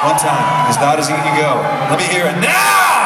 One time, as loud as you can go. Let me hear it now!